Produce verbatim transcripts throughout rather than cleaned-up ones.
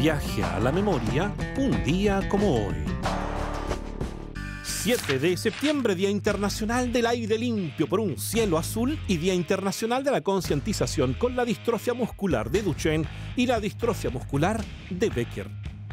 Viaje a la memoria un día como hoy. siete de septiembre, Día Internacional del Aire Limpio por un Cielo Azul y Día Internacional de la Concientización con la Distrofia Muscular de Duchenne y la Distrofia Muscular de Becker.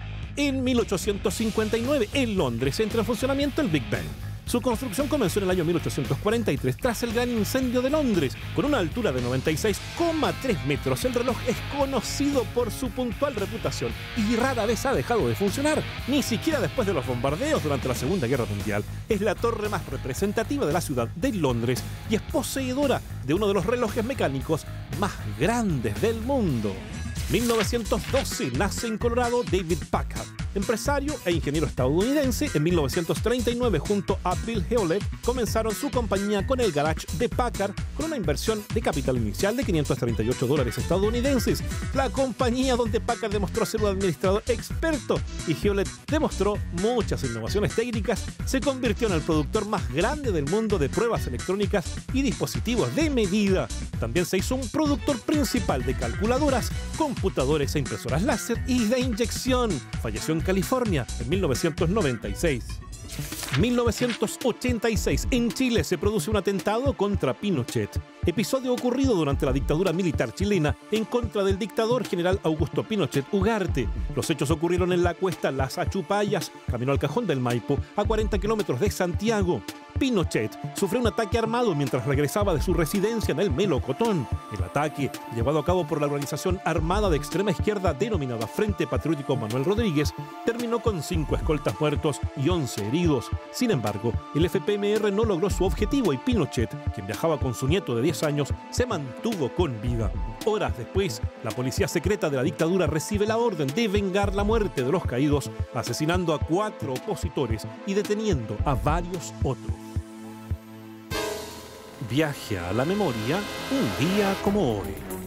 En mil ochocientos cincuenta y nueve, en Londres, entra en funcionamiento el Big Bang. Su construcción comenzó en el año mil ochocientos cuarenta y tres tras el gran incendio de Londres. Con una altura de noventa y seis coma tres metros, el reloj es conocido por su puntual reputación y rara vez ha dejado de funcionar, ni siquiera después de los bombardeos durante la Segunda Guerra Mundial. Es la torre más representativa de la ciudad de Londres y es poseedora de uno de los relojes mecánicos más grandes del mundo. mil novecientos doce nace en Colorado David Packard, empresario e ingeniero estadounidense. En mil novecientos treinta y nueve, junto a Bill Hewlett, comenzaron su compañía con el garage de Packard con una inversión de capital inicial de quinientos treinta y ocho dólares estadounidenses. La compañía donde Packard demostró ser un administrador experto y Hewlett demostró muchas innovaciones técnicas, se convirtió en el productor más grande del mundo de pruebas electrónicas y dispositivos de medida. También se hizo un productor principal de calculadoras, computadores e impresoras láser y de inyección. Falleció en California en mil novecientos noventa y seis. mil novecientos ochenta y seis, en Chile se produce un atentado contra Pinochet, episodio ocurrido durante la dictadura militar chilena en contra del dictador general Augusto Pinochet Ugarte. Los hechos ocurrieron en la cuesta Las Achupallas, camino al Cajón del Maipo, a cuarenta kilómetros de Santiago. Pinochet sufrió un ataque armado mientras regresaba de su residencia en el Melocotón. El ataque, llevado a cabo por la organización armada de extrema izquierda denominada Frente Patriótico Manuel Rodríguez, terminó con cinco escoltas muertos y once heridos. Sin embargo, el F P M R no logró su objetivo y Pinochet, quien viajaba con su nieto de diez años, se mantuvo con vida. Horas después, la policía secreta de la dictadura recibe la orden de vengar la muerte de los caídos, asesinando a cuatro opositores y deteniendo a varios otros. Viaje a la memoria un día como hoy.